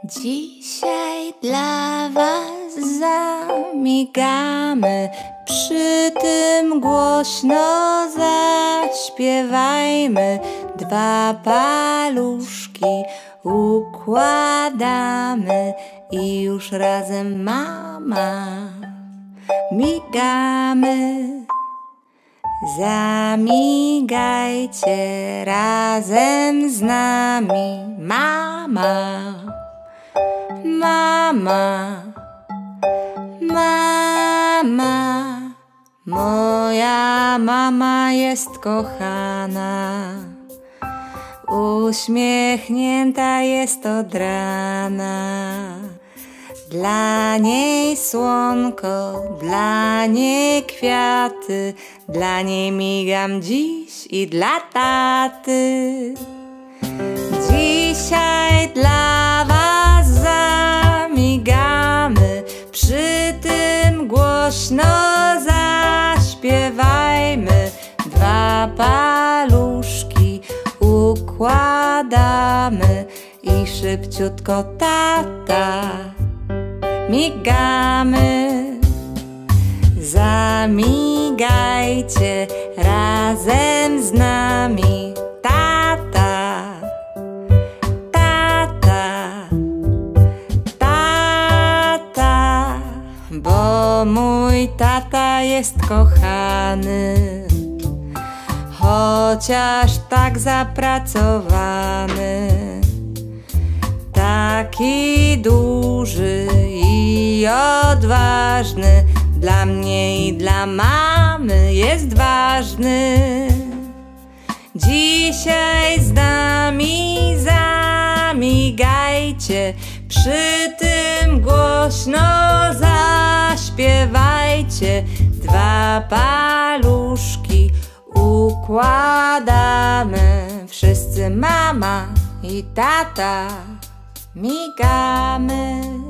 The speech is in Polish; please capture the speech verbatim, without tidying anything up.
Dzisiaj dla was zamigamy, przy tym głośno zaśpiewajmy. Dwa paluszki układamy i już razem mama migamy. Zamigajcie razem z nami, mama, mama, mama. Moja mama jest kochana, uśmiechnięta jest od rana. Dla niej słonko, dla niej kwiaty, dla niej migam dziś i dla taty. Dzisiaj dla was zamigamy, przy tym głośno zaśpiewajmy. Dwa paluszki układamy i szybciutko tata migamy. Zamigajcie razem z nami, tata, tata, tata, bo mój tata jest kochany, chociaż tak zapracowany. Taki duży i odważny, dla mnie i dla mamy jest ważny. Dzisiaj z nami zamigajcie, przy tym głośno zaśpiewajcie. Dwa paluszki układamy, wszyscy mama i tata migamy.